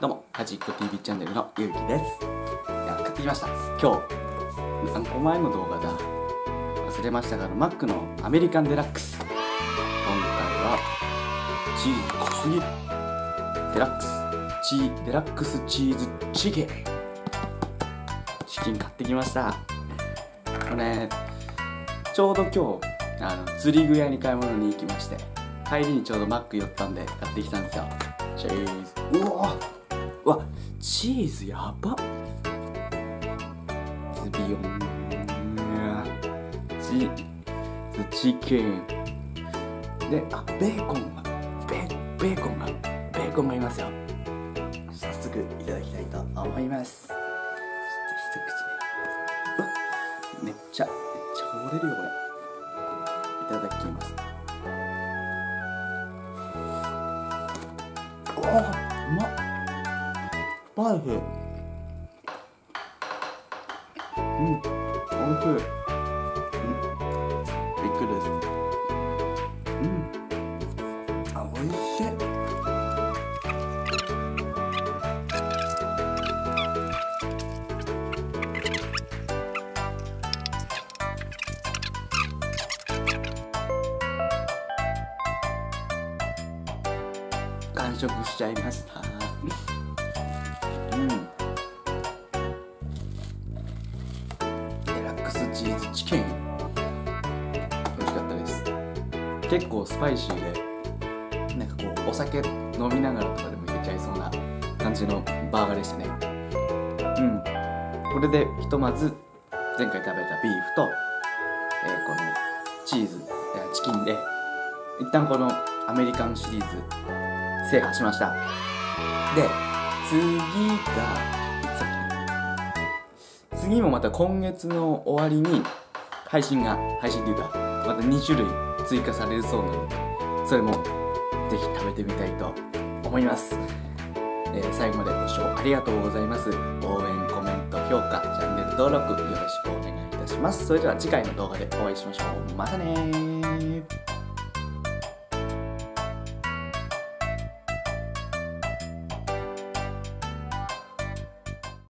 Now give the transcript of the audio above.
どうも、はじっこ TV チャンネルのゆうきです。いや、買ってきました。今日、何個前の動画だ忘れましたが、Mac のアメリカンデラックス。今回は、チーズ濃すぎる。デラックスチーズチゲ。チキン買ってきました。これ、ちょうど今日、釣り具屋に買い物に行きまして、帰りにちょうどマック寄ったんで買ってきたんですよ。チーズ。うわ、チーズやばっ。ビヨン。チキン。で、ベーコンがいますよ。早速いただきたいと思います。一口。めっちゃ折れるよこれ。いただきます。うまっ。パイフ。おいしい。びっくりです。おいしい。完食しちゃいました。デラックスチーズチキン美味しかったです。結構スパイシーで、なんかこうお酒飲みながらとかでもいけちゃいそうな感じのバーガーでしたね。これでひとまず前回食べたビーフと、このチーズチキンで一旦このアメリカンシリーズ制覇しました。で、次もまた今月の終わりに配信というかまた2種類追加されるそうなので、それもぜひ食べてみたいと思います。最後までご視聴ありがとうございます。応援、コメント、評価、チャンネル登録よろしくお願いいたします。それでは次回の動画でお会いしましょう。またねー。